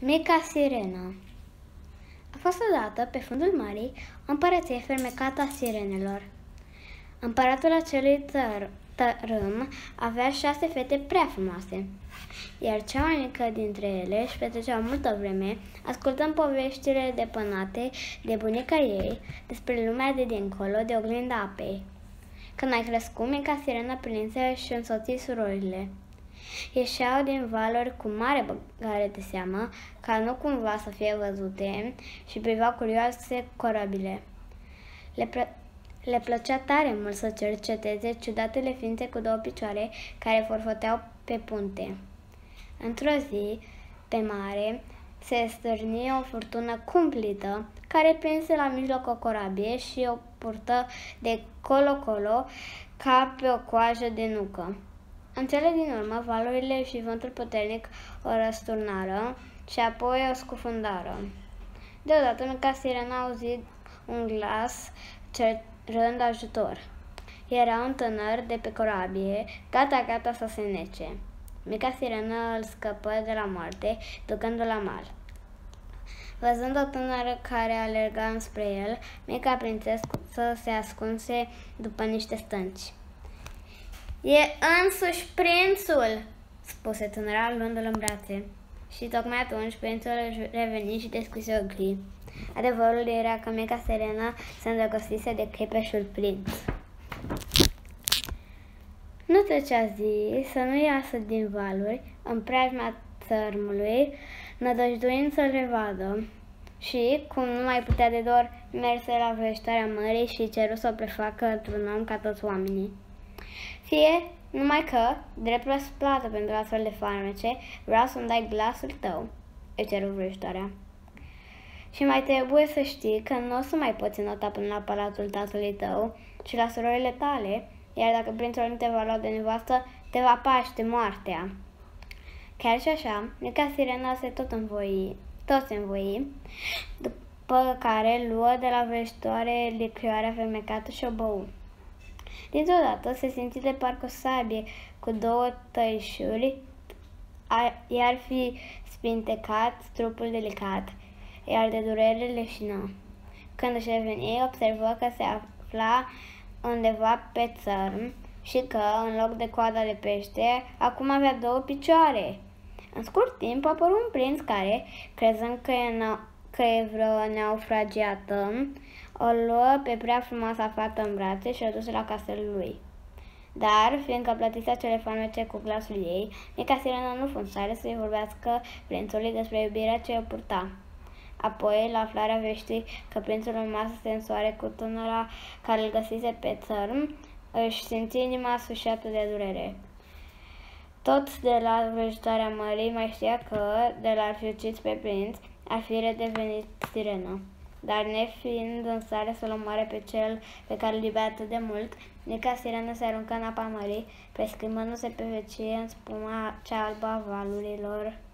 Mica sirenă. A fost odată, pe fundul mării, o împărăție fermecată a sirenelor. Împăratul acelui tărâm avea 6 fete prea frumoase, iar cea mai mică dintre ele își petrecea multă vreme ascultând poveștile depănate de bunica ei despre lumea de dincolo de oglinda apei. Când a crescut, mica sirenă prinse și însoți surorile. Ieșeau din valuri cu mare băgare de seamă, ca nu cumva să fie văzute, și priveau curioase corabile. Le plăcea tare mult să cerceteze ciudatele ființe cu 2 picioare care forfăteau pe punte. Într-o zi, pe mare, se stârni o furtună cumplită care prinse la mijloc o corabie și o purtă de colo-colo ca pe o coajă de nucă. În cele din urmă, valurile și vântul puternic o răsturnară și apoi o scufundară. Deodată, mica sirenă a auzit un glas cerând ajutor. Era un tânăr de pe corabie, gata să se nece. Mica sirenă îl scăpă de la moarte, ducându-l la mal. Văzând o tânără care alerga înspre el, mica prințesă se ascunse după niște stânci. "E însuși prințul!" spuse tânăra, luându-l în brațe. Și tocmai atunci prințul își reveni și deschise ochii. Adevărul era că mica sirenă se îndrăgostise de chepeșul prinț. Nu trecea zi să nu iasă din valuri în preajma țărmului, nădăjduind să-l revadă. Și, cum nu mai putea de dor, merse la vrăjitoarea mării și ceru să o prefacă într-un om ca toți oamenii. "Fie numai că, drept răsplată pentru astfel de farmece, vreau să-mi dai glasul tău," îi ceru vrăjitoarea. "Și mai trebuie să știi că nu o să mai poți înota până la palatul tatălui tău și la surorile tale, iar dacă prințul nu te va lua de nevastă, te va paște moartea." Chiar și așa, mica sirena tot se învoi, după care luă de la vrăjitoare lichioarea fermecată și o bău. Dintr-o dată se simți de parcă o sabie cu 2 tăișuri i-ar fi spintecat trupul delicat, iar de durere leșină. Când își reveni, observă că se afla undeva pe țărm și că, în loc de coada de pește, acum avea 2 picioare. În scurt timp apăru un prinț care, crezând că e vreo naufragiată, o luă pe prea frumoasa fată în brațe și o duse la castelul lui. Dar, fiindcă plătise acele farmece cu glasul ei, mica sirenă nu fu în stare să-i vorbească prințului despre iubirea ce o purta. Apoi, la aflarea veștii că prințul urma să se însoare cu tânăra care îl găsise pe țărm, își simți inima sfâșiată de durere. Tot de la vrăjitoarea mării mai știa că, de l-ar fi ucis pe prinț, ar fi redevenit sirenă. Dar nefiind în stare să-l omoare pe cel pe care îl iubea atât de mult, mica sirenă se aruncă în apa mării, preschimbându-se pe vecie în spuma cea albă a valurilor.